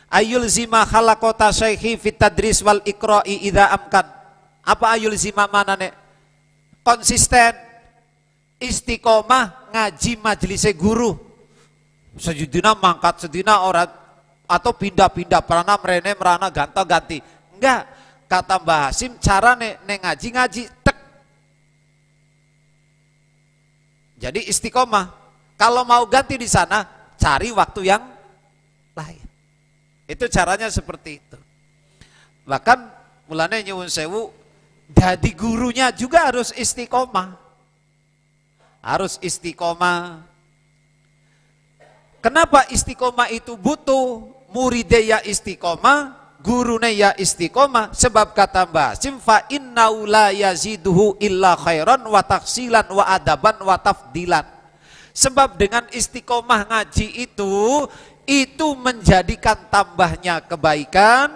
Ayul zima khalaqota syaihi fit tadris wal iqra'i idza amkan. Apa ayul zima manane? Konsisten, istiqomah ngaji majelis guru. Sejudina mangkat sedina orang atau pindah-pindah perana merene merana ganta-ganti. Enggak, kata Mbah Hasim cara neng ngaji tek. Jadi istiqomah. Kalau mau ganti di sana, cari waktu yang lain. Itu caranya seperti itu. Bahkan mulane nyuwun sewu, jadi gurunya juga harus istiqomah. Harus istiqomah. Kenapa istiqomah itu butuh? Muridnya ya istiqomah, gurune ya istiqomah. Sebab kata Mbah Hasim, fa innahu la yaziduhu illa khairan wa taksilan wa adaban wa tafdilan. Sebab dengan istiqomah ngaji itu menjadikan tambahnya kebaikan,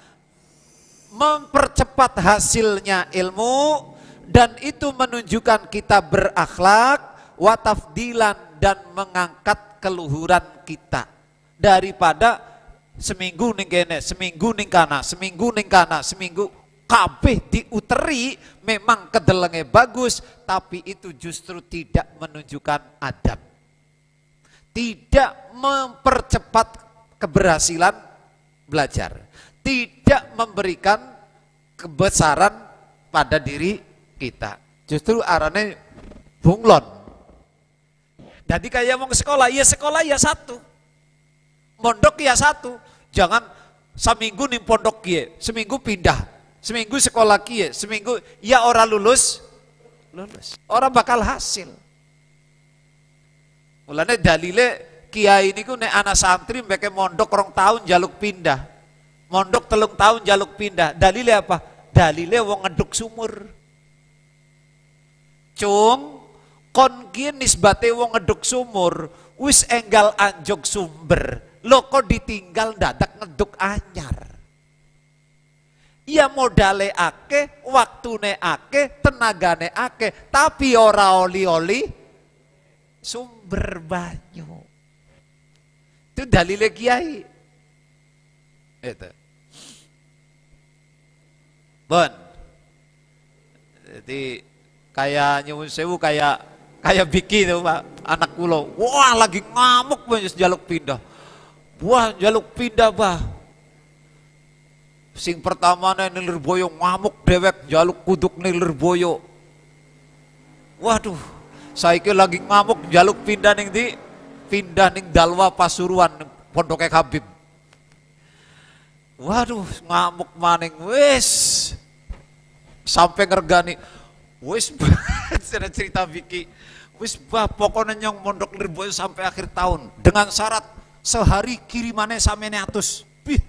mempercepat hasilnya ilmu, dan itu menunjukkan kita berakhlak, watafdilan, dan mengangkat keluhuran kita. Daripada seminggu ning kene, seminggu ning kana, seminggu ning kana, seminggu kabeh diuteri, memang kedelenge bagus, tapi itu justru tidak menunjukkan adab. Tidak mempercepat keberhasilan belajar, tidak memberikan kebesaran pada diri kita, justru arane bunglon. Jadi kayak mau ke sekolah ya satu, mondok ya satu, jangan seminggu nih pondok kie, seminggu pindah, seminggu sekolah kie, seminggu ya orang lulus, orang bakal hasil. Mulane dalile kiai niku nek anak santri mbeke mondok 2 tahun jaluk pindah. Mondok 3 tahun jaluk pindah. Dalile apa? Dalile wong ngeduk sumur. Cung kon ki nisbate wong ngeduk sumur wis enggal anjog sumber. Lho kok ditinggal dadak ngeduk anyar. Iya modale akeh, waktune akeh, tenagane akeh, tapi ora oli-oli sumber banyu. Itu dalile kiai. Itu. Bon. Jadi kayak nyuwun sewu kayak Biki itu Pak, anak kula. Wah, lagi ngamuk banget jaluk pindah. Wah, jaluk pindah, Bah. Sing pertama nilir boyo ngamuk dewek jaluk kuduk nilir boyo. Waduh, saiki lagi ngamuk jaluk pindah ning di pindah ning Dalwa Pasuruan pondoknya Habib. Waduh, ngamuk maning wis sampai ngergani wis cerita Vicky wis bah pokoknya nyong mondok Lirboyo sampai akhir tahun dengan syarat sehari kirimannya samene atus.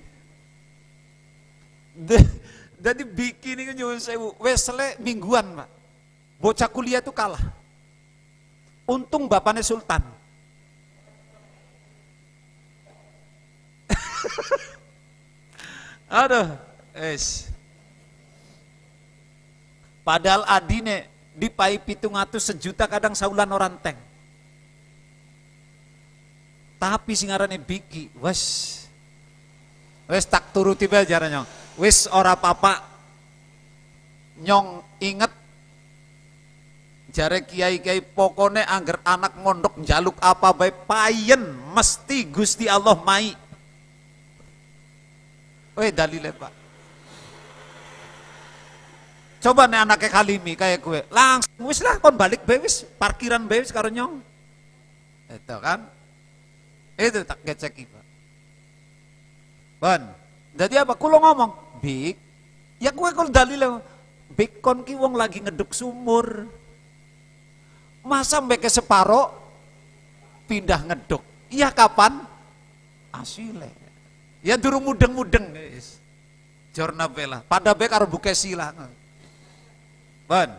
Jadi Vicky ini nyuwun sewu wis le mingguan Pak. Bocah kuliah itu kalah. Untung bapaknya Sultan. Aduh, padahal adine dipai 700 sejuta kadang saulan orang teng. Tapi singarane Biki, wes tak turuti bae jarane nyong. Wes ora papa nyong inget jare kiai-kiai pokone angger anak mondok njaluk apa bae payen mesti Gusti Allah mai. Weh dalile Pak. Coba nih anaknya Kalimi kayak gue, langsung wis lah kon balik bae wis parkiran bae wis karo nyong. Itu kan. Itu tak keceki Pak. Bon. Jadi apa kulo ngomong, Bik, ya gue kalau dalile Bik kon ki wong lagi ngeduk sumur. Masa mbeke separo pindah ngeduk. Iya kapan? Asile. Ya durung mudeng-mudeng guys. Jorna bela. Pada bek karo buke sila. Bon.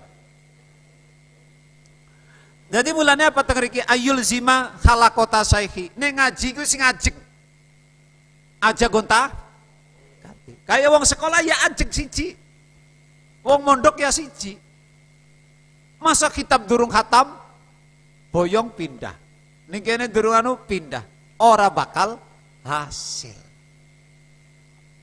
Jadi mulanya apa tengriki ayul zima khalaqota syaihi. Nek ngaji ku sing ngajek. Aja gonta. Kayak wong sekolah ya ajek siji. Wong mondok ya siji. Masa kitab durung khatam boyong pindah. Ning kene durung anu pindah. Ora bakal hasil.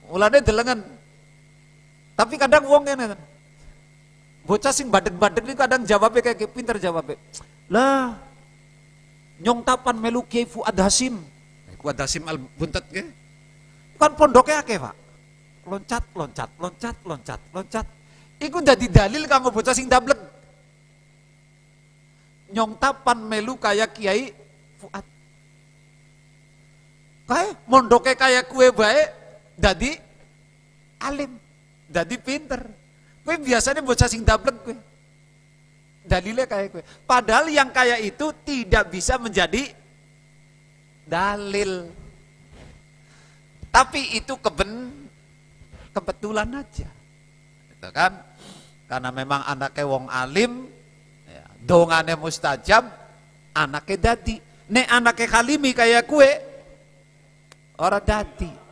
Mulane delengen. Tapi kadang wong ngene. Bocah sing badeg-badeg ini kadang jawabnya kayak pinter jawabnya. Lah, nyong tapan melu Kiai Fuad Hasim. Fuad Hasim al buntet ke? Kan pondoknya akeh, Pak. Loncat, loncat, loncat, loncat, loncat. Iku dadi dalil kanggo bocah sing dablek. Nyong tapan melu kayak Kiai Fuad. Kae mondoknya kayak kue bae dadi alim, dadi pinter. Kue biasanya bocah sing dablek kue. Dalilnya kayak kue. Padahal yang kayak itu tidak bisa menjadi dalil. Tapi itu kebetulan aja. Gitu kan? Karena memang anaknya wong alim, ya, dongane mustajab, anaknya dadi. Nek anaknya kalimi kayak kue, orang dadi.